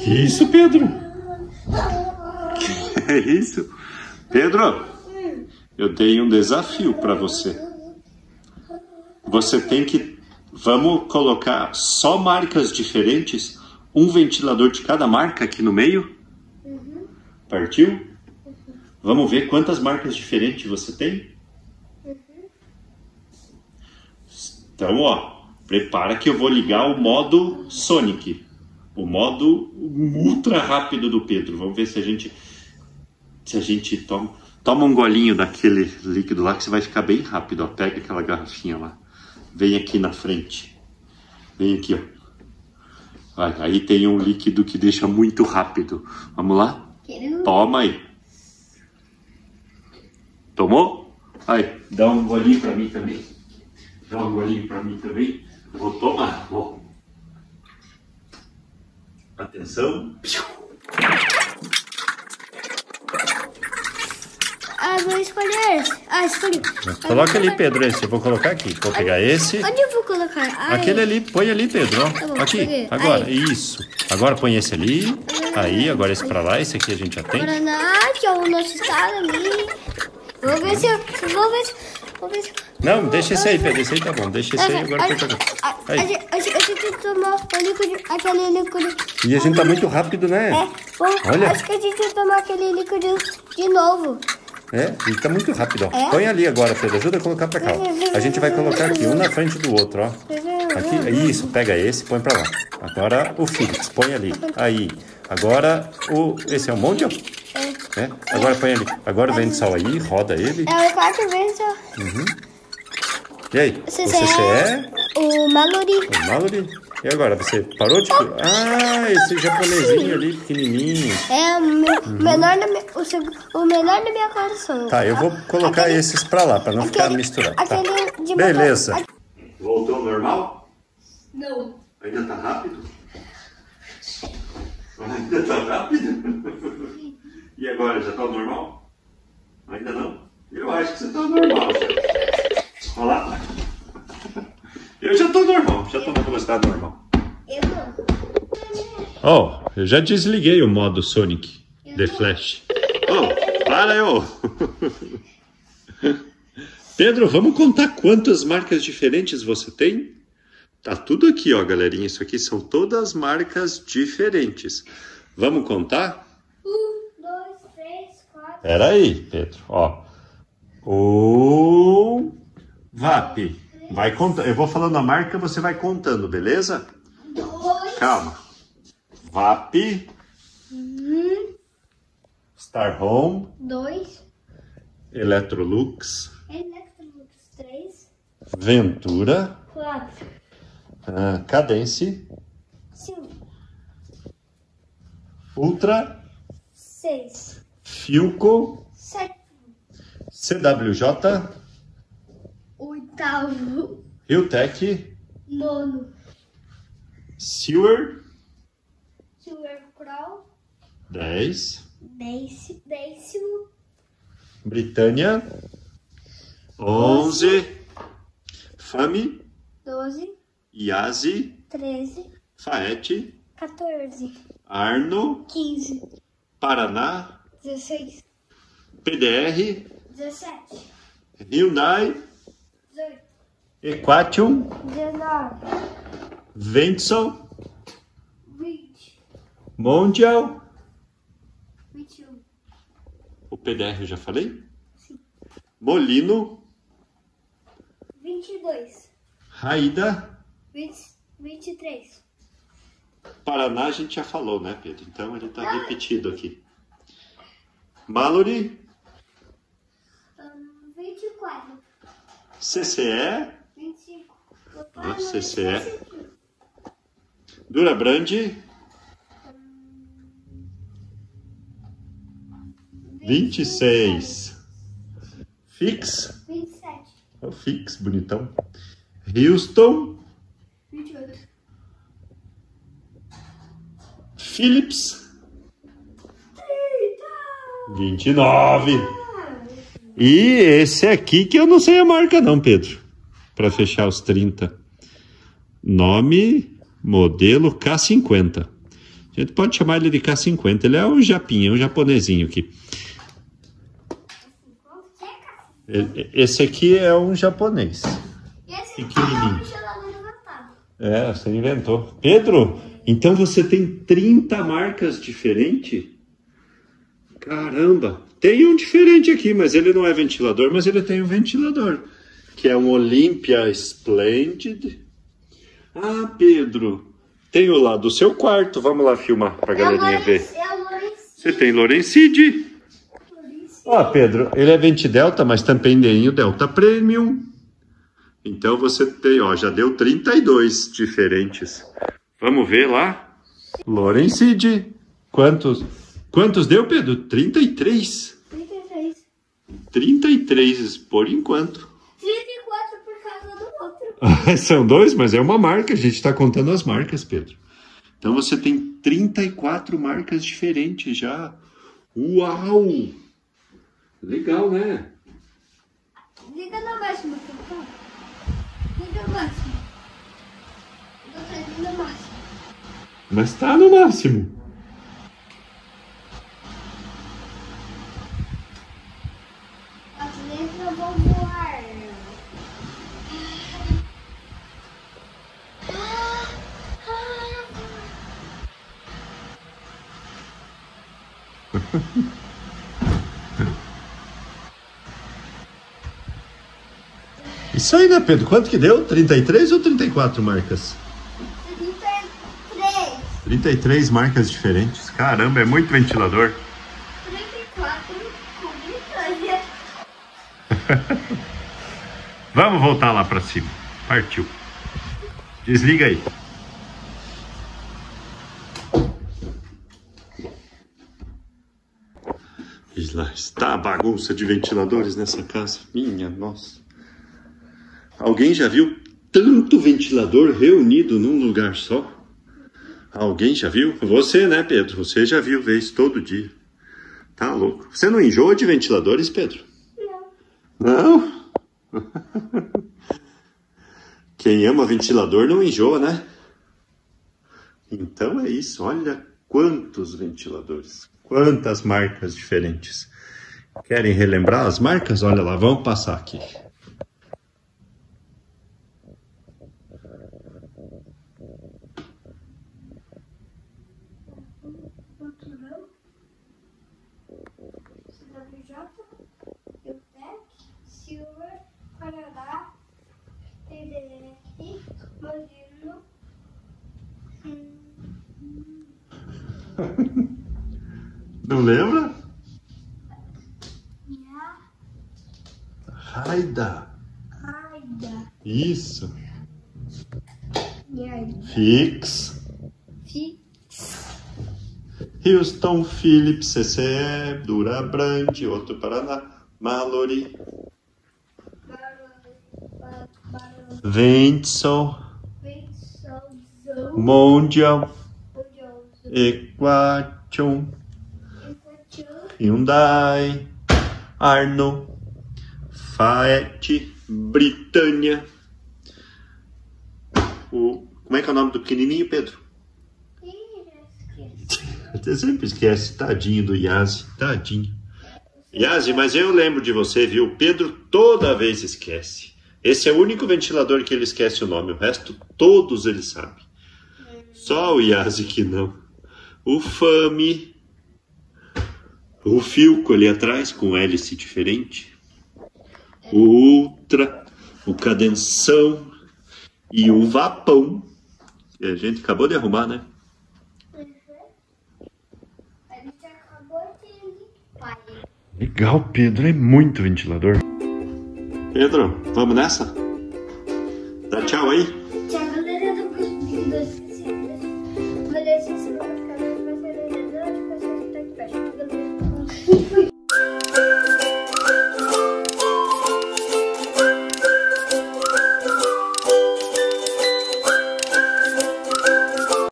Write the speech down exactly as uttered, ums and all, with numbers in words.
Que isso, Pedro? Que é isso? Pedro, eu dei um desafio para você. Você tem que... Vamos colocar só marcas diferentes? Um ventilador de cada marca aqui no meio? Uhum. Partiu? Uhum. Vamos ver quantas marcas diferentes você tem? Uhum. Então, ó, prepara que eu vou ligar o modo Sonic. O modo ultra rápido do Pedro. Vamos ver se a gente... Se a gente toma... Toma um golinho daquele líquido lá que você vai ficar bem rápido, ó. Pega aquela garrafinha lá. Vem aqui na frente. Vem aqui, ó. Vai, aí tem um líquido que deixa muito rápido. Vamos lá? Quero. Toma aí. Tomou? Aí, dá um golinho pra mim também. Dá um golinho pra mim também. Vou tomar. Ó. Atenção. Ah, vou escolher. Ah, escolhi. Coloca ali, Pedro, esse. Eu vou colocar aqui. Vou pegar esse. Onde eu vou colocar? Ai. Aquele ali. Põe ali, Pedro. Ó. Tá bom, aqui. Peguei. Agora. Aí. Isso. Agora põe esse ali. Aí, agora esse pra lá. Esse aqui a gente já tem. Agora na que é o nosso estado ali. Vou ver se eu... Vou ver se... Vou ver se... Não, deixa esse aí, Pedro. Esse aí tá bom. Deixa esse aí. Agora põe pra cá. Aí. A gente tem que tomar o líquido, aquele líquido. E a gente tá muito rápido, né? É. Bom, olha. Acho que a gente tem que tomar aquele líquido de novo. É, ele tá muito rápido, ó. É? Põe ali agora, Pedro. Ajuda a colocar pra cá, ó. A gente vai colocar aqui, um na frente do outro, ó. Aqui, isso, pega esse, põe pra lá. Agora o Philips, põe ali. Aí. Agora o... Esse é o Mondial? É. É. Agora põe ali. Agora o Ventsal aí, roda ele. É o quatro Ventsal. Uhum. E aí? O C C E? O Mallory. O Mallory? E agora, você parou de... Ah, esse japonesinho ali, pequenininho. É o, meu, uhum. menor da minha, o, seg... o menor da minha coleção. Tá, eu vou colocar aquele... esses pra lá, pra não aquele... ficar misturado. Tá. De beleza. Motor... Voltou ao normal? Não. Ainda tá rápido? Ainda tá rápido? E agora, já tá normal? Ainda não? Eu acho que você tá normal. Olha lá. Eu já tô normal, já tô na velocidade normal. Eu não. Ó, oh, eu já desliguei o modo Sonic The Flash. Oh, para eu! Pedro, vamos contar quantas marcas diferentes você tem? Tá tudo aqui, ó, galerinha. Isso aqui são todas marcas diferentes. Vamos contar? Um, dois, três, quatro... Pera aí, Pedro, ó. O... V A P. Vai contando. Eu vou falando a marca, você vai contando, beleza? Dois. Calma. V A P. Um. Star Home. Dois. Electrolux. Electrolux. Três. Ventura. Quatro. Uh, Cadence. Cinco. Ultra. Seis. Philco. Sete. C W J. Oitavo. Realtek. Nono. Silver. Silver Crow. Dez. Dez. Décimo. Britânia. Onze. Fami. Doze. Yasi. Treze. Faete. Quatorze. Arno. Quinze. Paraná. Dezesseis. P D R. Dezessete. Hyundai. Dezoito. Equation. Dezenove. Ventsal. Vinte. Mondial. Vinte e um. O P D R eu já falei? Sim. Molino. Vinte e dois. Raída. Vinte, vinte e três. Paraná a gente já falou, né, Pedro? Então ele tá repetido aqui. Mallory. Um, vinte e quatro. C C E. vinte e cinco. Ah, C C E. Durabrand. vinte e seis. Fix. vinte e sete. O Fix, bonitão. Houston. vinte e oito. Philips. vinte e nove. E esse aqui que eu não sei a marca não, Pedro. Para fechar os trinta. Nome, modelo K cinquenta. A gente pode chamar ele de K cinquenta. Ele é um japinha, um japonesinho aqui. Esse aqui é um japonês. Esse Pequenininho. é É, você inventou. Pedro, então você tem trinta marcas diferentes? Caramba. Tem um diferente aqui, mas ele não é ventilador, mas ele tem um ventilador. Que é um Olympia Splendid. Ah, Pedro, tem o lá do seu quarto. Vamos lá filmar pra galerinha ver. Você tem Lorenzide. Ó, Pedro, ele é Venti Delta, mas também tem o Delta Premium. Então você tem, ó, já deu trinta e dois diferentes. Vamos ver lá. Lorenzide. Quantos? Quantos deu, Pedro? trinta e três. trinta e três. trinta e três por enquanto. trinta e quatro por causa do outro. São dois, mas é uma marca. A gente está contando as marcas, Pedro. Então você tem trinta e quatro marcas diferentes já. Uau! Legal, né? Liga no máximo, por favor. Liga no máximo. Liga no máximo. Mas tá no máximo. As letras vão voar. Isso aí, né, Pedro? Quanto que deu? trinta e três ou trinta e quatro marcas? trinta e três. trinta e três marcas diferentes. Caramba, é muito ventilador. trinta e quatro com vitória. Vamos voltar lá pra cima. Partiu. Desliga aí. E lá está a bagunça de ventiladores nessa casa. Minha nossa. Alguém já viu tanto ventilador reunido num lugar só? Alguém já viu? Você, né, Pedro? Você já viu, vez todo dia. Tá louco. Você não enjoa de ventiladores, Pedro? Não. Não? Quem ama ventilador não enjoa, né? Então é isso. Olha quantos ventiladores. Quantas marcas diferentes. Querem relembrar as marcas? Olha lá, vamos passar aqui. Silver, Canadá, T D F, Modelo. Não lembra? Minha Raida. Raida. Isso. Minha Fix. Fix. Houston, Philips, C C E, Durabrand, outro Paraná, Mallory, Ventso, Mondial, Equation, Hyundai, Arno, Fiat, Britânia. O, como é que é o nome do pequenininho, Pedro? Você sempre esquece, tadinho do Yazi, tadinho. Yazi, mas eu lembro de você, viu? O Pedro toda vez esquece. Esse é o único ventilador que ele esquece o nome, o resto todos ele sabe. Só o Yazi que não. O Fami, o Filco ali atrás com hélice diferente, o Ultra, o Cadenção e o Vapão, que a gente acabou de arrumar, né? Legal, Pedro, é muito ventilador. Pedro, vamos nessa? Dá tchau aí.